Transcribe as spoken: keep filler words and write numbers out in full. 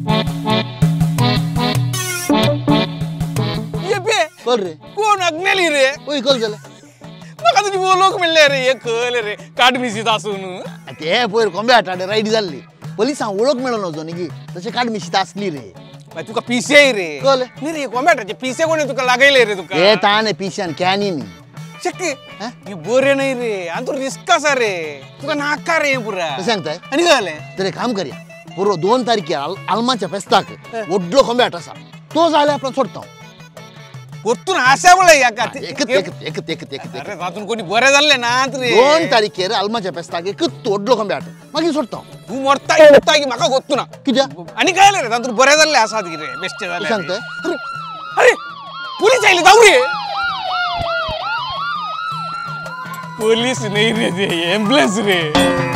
ये पे कल रे कोण अग्नेली रे ओय कल झालं मग तुझी बोलोक म्हणले रे हे कळ रे काढ मिशीत असून ते पोर कोंबे आटाडे राईड झाली पोलिसां ओळख मेळो नव्हतो नी तसे काढ मिशीत असली रे बाई तुका पिसे रे कळलं. नाही रे कोंबॅटाचे पिसे कोणी तुका लागायले रे तुका हे ताने पिशान कॅनी नी शक्य हा? हे बरे नाही रे आणि तू रिस्क कसा रे तुका नाका रे पुरा कसं सांगताय आणि काय झालंय तर एक काम करूया पूर्व दोन तारखे आलमाच्या फेस्ताक वडलो कोंबे आट असा तो झाले आपण सोडतो वरतून अशा वेळा या का ते- एकत एकत एकत एकत एकत अरे रातून कोणी बरे झाले ना रे दोन तारखेर आलमाच्या फेस्ताक एकत वडलो कोंबे आट मागीर सोडतो तू मरता मरता की म्हाका गोतू ना कित्या आणि काय झालं रे रातून बरे झाले असा की रे बेस्ट झाले सांगताय अरे अरे पोलीस आले जाऊ रे पोलीस नाही रे ते एम्बुलन्स रे